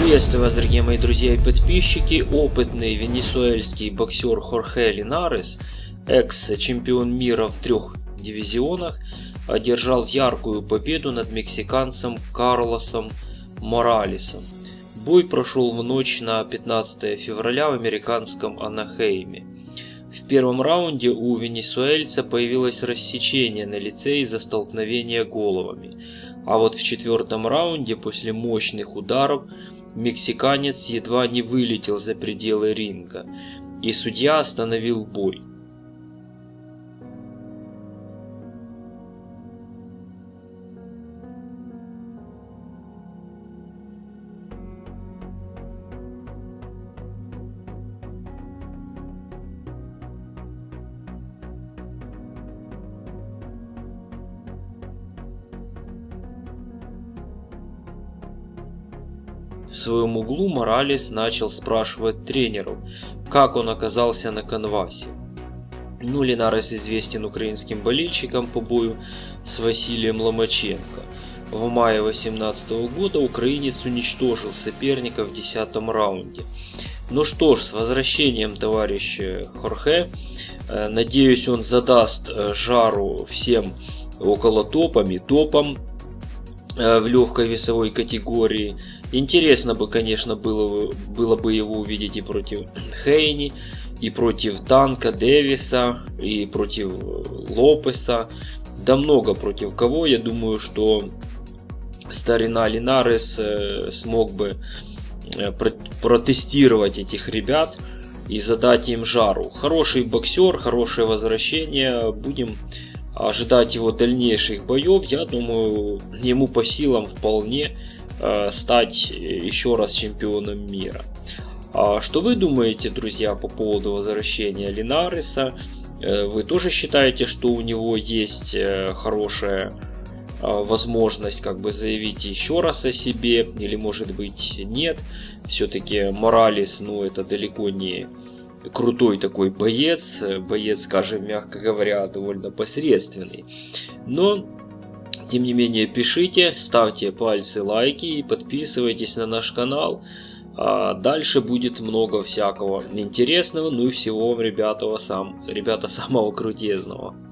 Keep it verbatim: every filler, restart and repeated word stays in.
Приветствую вас, дорогие мои друзья и подписчики. Опытный венесуэльский боксер Хорхе Линарес, экс-чемпион мира в трех дивизионах, одержал яркую победу над мексиканцем Карлосом Моралесом. Бой прошел в ночь на пятнадцатое февраля в американском Анахейме. В первом раунде у венесуэльца появилось рассечение на лице из-за столкновения головами. А вот в четвертом раунде после мощных ударов мексиканец едва не вылетел за пределы ринга, и судья остановил бой. В своем углу Моралес начал спрашивать тренеров, как он оказался на канвасе. Ну, Линарес известен украинским болельщикам по бою с Василием Ломаченко. В мае две тысячи восемнадцатого года украинец уничтожил соперника в десятом раунде. Ну что ж, с возвращением, товарищ Хорхе. Надеюсь, он задаст жару всем около топами, топом в легкой весовой категории. Интересно бы, конечно, было, было бы его увидеть и против Хейни, и против Танка Дэвиса, и против Лопеса. Да много против кого. Я думаю, что старина Линарес смог бы протестировать этих ребят и задать им жару. Хороший боксер, хорошее возвращение. Будем ожидать его дальнейших боев. Я думаю, ему по силам вполне стать еще раз чемпионом мира. А что вы думаете, друзья, по поводу возвращения Линареса? Вы тоже считаете, что у него есть хорошая возможность как бы заявить еще раз о себе? Или может быть нет? Все-таки Моралес, ну, это далеко не крутой такой боец. Боец, скажем, мягко говоря, довольно посредственный. Но тем не менее, пишите, ставьте пальцы, лайки и подписывайтесь на наш канал. А дальше будет много всякого интересного, ну и всего вам, ребята, сам, ребята самого крутезного.